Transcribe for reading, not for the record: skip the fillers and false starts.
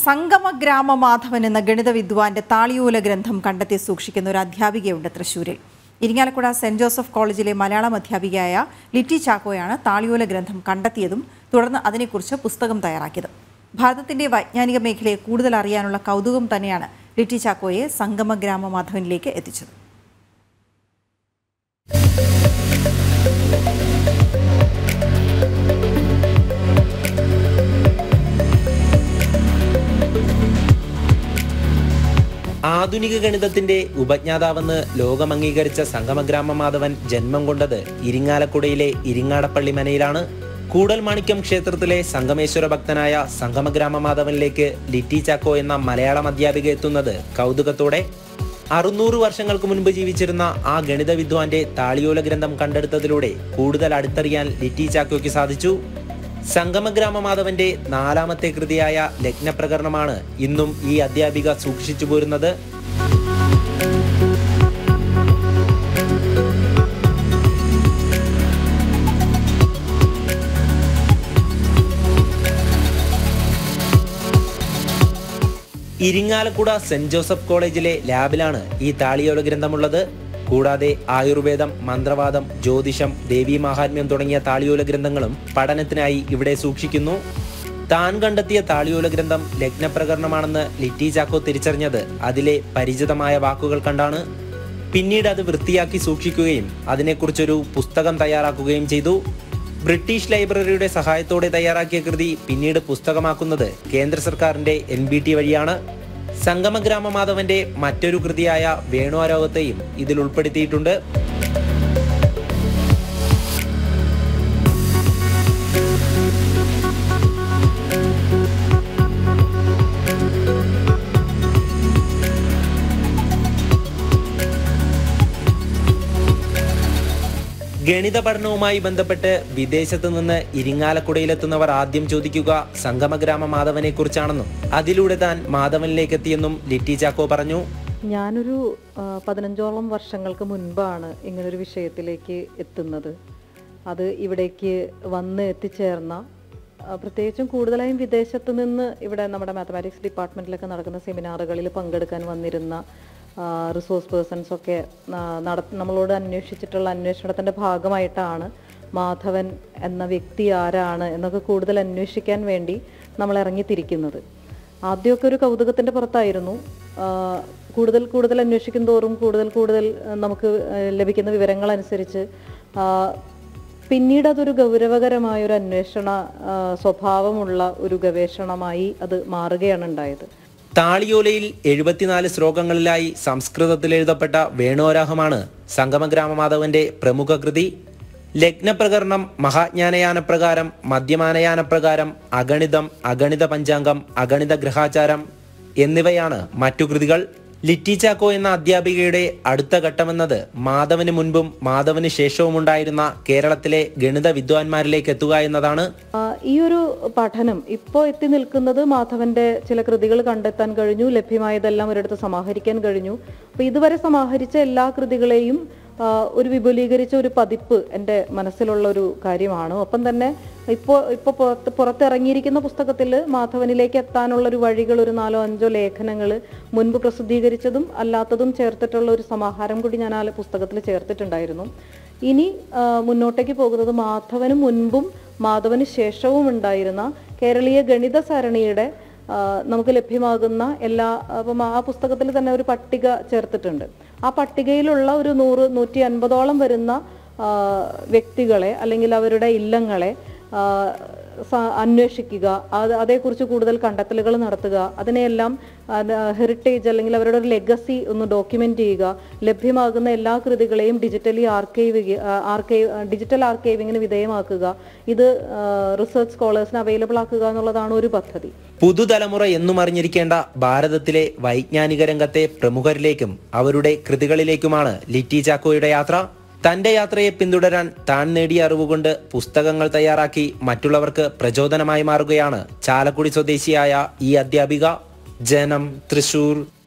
സംഗമഗ്രാമ മാധവൻ എന്ന ഗണിത വിദ്വാന്റെ താളിയോല ഗ്രന്ഥം കണ്ടെത്തി സൂക്ഷിക്കുന്ന ഒരു അധ്യാപികയുണ്ട് തൃശ്ശൂരിൽ. ഇരിങ്ങാലക്കുട സെന്റ് ജോസഫ് കോളേജിലെ മലയാളം അധ്യാപികയായ ലിറ്റി ചാക്കോയാണ് താളിയോല ഗ്രന്ഥം കണ്ടെത്തിയതും തുടർന്ന് അതിനെക്കുറിച്ച് പുസ്തകം തയ്യാറാക്കിയതും. ഭാരതത്തിന്റെ വൈജ്ഞാനിക മേഖലയെ കൂടുതൽ അറിയാനുള്ള കൗതുകം തന്നെയാണ് ലിറ്റി ചാക്കോയെ സംഗമഗ്രാമ മാധവനിലേക്ക് എത്തിച്ചത്. ആധുനിക ഗണിതത്തിന്റെ ഉപജ്ഞാതാവെന്ന് ലോകം അംഗീകരിച്ച സംഗമഗ്രാമ മാധവൻ ജന്മം കൊണ്ടത് ഇരിങ്ങാലക്കുടയിലെ ഇരിങ്ങാടപ്പള്ളി മനയിലാണ്. കൂടൽമാണിക്യം ക്ഷേത്രത്തിലെ സംഗമേശ്വര ഭക്തനായ സംഗമഗ്രാമ മാധവനിലേക്ക് ലിറ്റി ചാക്കോ എന്ന മലയാളം അധ്യാപിക എത്തുന്നത് കൗതുകത്തോടെ. 600 വർഷങ്ങൾക്ക് മുൻപ് ജീവിച്ചിരുന്ന ആ ഗണിത വിദ്വാന്റെ താളിയോല ഗ്രന്ഥം കണ്ടെടുത്തതിലൂടെ കൂടുതൽ അടുത്തറിയാൻ ലിറ്റി ചാക്കോയ്ക്ക് സാധിച്ചു. സംഗമഗ്രാമ മാധവന്റെ 4ാമത്തെ കൃതിയായ ലഗ്നപ്രകരണമാണ് ഇന്നും ഈ അധ്യാപിക സൂക്ഷിച്ചു പോരുന്നത്. ഇരിങ്ങാലക്കുട സെന്റ് ജോസഫ് കോളേജിലെ ലാബിലാണ് ഈ താളിയോല ഗ്രന്ഥമുള്ളത്. കൂടാതെ ആയുർവേദം, മന്ത്രവാദം, ജ്യോതിഷം, ദേവീ മാഹാത്മ്യം തുടങ്ങിയ താളിയോല ഗ്രന്ഥങ്ങളും പഠനത്തിനായി ഇവിടെ സൂക്ഷിക്കുന്നു. താൻ കണ്ടെത്തിയ താളിയോല ഗ്രന്ഥം ലഗ്നപ്രകരണമാണെന്ന് ലിറ്റി ചാക്കോ തിരിച്ചറിഞ്ഞത് അതിലെ പരിചിതമായ വാക്കുകൾ കണ്ടാണ്. പിന്നീട് അത് വൃത്തിയാക്കി സൂക്ഷിക്കുകയും അതിനെക്കുറിച്ചൊരു പുസ്തകം തയ്യാറാക്കുകയും ചെയ്തു. ബ്രിട്ടീഷ് ലൈബ്രറിയുടെ സഹായത്തോടെ തയ്യാറാക്കിയ കൃതി പിന്നീട് പുസ്തകമാക്കുന്നത് കേന്ദ്ര സർക്കാരിന്റെ NBT വഴിയാണ്. സംഗമഗ്രാമ മാധവന്റെ മറ്റൊരു കൃതിയായ വേണുആരോഗത്തെയും ഇതിൽ ഉൾപ്പെടുത്തിയിട്ടുണ്ട്. ഗണിത പഠനവുമായി ബന്ധപ്പെട്ട് വിദേശത്ത് നിന്ന് ഇരിങ്ങാലക്കുടയിലെത്തുന്നവർ ആദ്യം ചോദിക്കുക സംഗമഗ്രാമ മാധവനെ കുറിച്ചാണെന്നും അതിലൂടെ താൻ മാധവനിലേക്ക് എത്തിയെന്നും ലിറ്റി ചാക്കോ പറഞ്ഞു. ഞാനൊരു 15ഓളം വർഷങ്ങൾക്ക് മുൻപാണ് ഇങ്ങനൊരു വിഷയത്തിലേക്ക് എത്തുന്നത്. അത് ഇവിടേക്ക് വന്ന് എത്തിച്ചേർന്ന പ്രത്യേകിച്ചും കൂടുതലായും വിദേശത്ത് നിന്ന് ഇവിടെ നമ്മുടെ മാത്തമാറ്റിക്സ് ഡിപ്പാർട്ട്മെൻറ്റിലൊക്കെ നടക്കുന്ന സെമിനാറുകളിൽ പങ്കെടുക്കാൻ വന്നിരുന്ന റിസോഴ്സ് പേഴ്സൺസൊക്കെ നമ്മളോട് അന്വേഷിച്ചിട്ടുള്ള അന്വേഷണത്തിൻ്റെ ഭാഗമായിട്ടാണ് മാധവൻ എന്ന വ്യക്തി ആരാണ് എന്നൊക്കെ കൂടുതൽ അന്വേഷിക്കാൻ വേണ്ടി നമ്മൾ ഇറങ്ങിത്തിരിക്കുന്നത്. ആദ്യമൊക്കെ ഒരു കൗതുകത്തിൻ്റെ പുറത്തായിരുന്നു. കൂടുതൽ അന്വേഷിക്കും തോറും കൂടുതൽ നമുക്ക് ലഭിക്കുന്ന വിവരങ്ങളനുസരിച്ച് പിന്നീട് അതൊരു ഗൗരവകരമായ ഒരു അന്വേഷണ സ്വഭാവമുള്ള ഒരു ഗവേഷണമായി അത് മാറുകയാണ് ഉണ്ടായത്. താളിയോലയിൽ 74 ശ്ലോകങ്ങളിലായി സംസ്കൃതത്തിൽ എഴുതപ്പെട്ട വേണുആരോഹമാണ് സംഗമഗ്രാമ മാധവന്റെ പ്രമുഖ കൃതി. ലഗ്നപ്രകരണം, മഹാജ്ഞാനയാനപ്രകാരം, മധ്യമാനയാനപ്രകാരം, അഗണിതം, അഗണിത പഞ്ചാംഗം, അഗണിത ഗ്രഹാചാരം എന്നിവയാണ് മറ്റു കൃതികൾ. ലിറ്റി ചാക്കോ എന്ന അധ്യാപികയുടെ അടുത്ത ഘട്ടമെന്നത് മാധവന് മുൻപും മാധവന് ശേഷവും ഉണ്ടായിരുന്ന കേരളത്തിലെ ഗണിത വിദ്വാൻമാരിലേക്ക് എത്തുക എന്നതാണ്. ഈ ഒരു പഠനം ഇപ്പോൾ എത്തി നിൽക്കുന്നത് മാധവന്റെ ചില കൃതികൾ കണ്ടെത്താൻ കഴിഞ്ഞു, ലഭ്യമായതെല്ലാം ഒരിടത്ത് സമാഹരിക്കാൻ കഴിഞ്ഞു. അപ്പോൾ ഇതുവരെ സമാഹരിച്ച എല്ലാ കൃതികളെയും ഒരു വിപുലീകരിച്ച ഒരു പതിപ്പ് എൻ്റെ മനസ്സിലുള്ള ഒരു കാര്യമാണ്. ഒപ്പം തന്നെ ഇപ്പോൾ പുറത്തിറങ്ങിയിരിക്കുന്ന പുസ്തകത്തിൽ മാധവനിലേക്ക് എത്താനുള്ളൊരു വഴികൾ, ഒരു 4-5 ലേഖനങ്ങൾ മുൻപ് പ്രസിദ്ധീകരിച്ചതും അല്ലാത്തതും ചേർത്തിട്ടുള്ള ഒരു സമാഹാരം കൂടി ഞാൻ ആ പുസ്തകത്തിൽ ചേർത്തിട്ടുണ്ടായിരുന്നു. ഇനി മുന്നോട്ടേക്ക് പോകുന്നത് മാധവന് മുൻപും മാധവന് ശേഷവും ഉണ്ടായിരുന്ന കേരളീയ ഗണിത സരണിയുടെ നമുക്ക് ലഭ്യമാകുന്ന എല്ലാ, അപ്പം ആ പുസ്തകത്തിൽ തന്നെ ഒരു പട്ടിക ചേർത്തിട്ടുണ്ട്. ആ പട്ടികയിലുള്ള ഒരു 100-150ഓളം വരുന്ന വ്യക്തികളെ അല്ലെങ്കിൽ അവരുടെ ഇല്ലങ്ങളെ അന്വേഷിക്കുക, അതേക്കുറിച്ച് കൂടുതൽ കണ്ടെത്തലുകൾ നടത്തുക, അതിനെയെല്ലാം ഹെറിറ്റേജ് അല്ലെങ്കിൽ അവരുടെ ഒരു ലെഗസി ഒന്ന് ഡോക്യുമെന്റ് ചെയ്യുക, ലഭ്യമാകുന്ന എല്ലാ കൃതികളെയും ഡിജിറ്റൽ ആർക്കൈവിങ്ങിന് വിധേയമാക്കുക, ഇത് റിസർച്ച് സ്കോളേഴ്സിന് അവൈലബിൾ ആക്കുക എന്നുള്ളതാണ് ഒരു പദ്ധതി. പുതുതലമുറ എന്നും അറിഞ്ഞിരിക്കേണ്ട ഭാരതത്തിലെ വൈജ്ഞാനിക രംഗത്തെ പ്രമുഖരിലേക്കും അവരുടെ കൃതികളിലേക്കുമാണ് ലിറ്റി ചാക്കോയുടെ യാത്ര. തന്റെ യാത്രയെ പിന്തുടരാൻ താൻ നേടിയ അറിവുകൊണ്ട് പുസ്തകങ്ങൾ തയ്യാറാക്കി മറ്റുള്ളവർക്ക് പ്രചോദനമായി മാറുകയാണ് ചാലക്കുടി സ്വദേശിയായ ഈ അധ്യാപിക. ജനം, തൃശൂർ.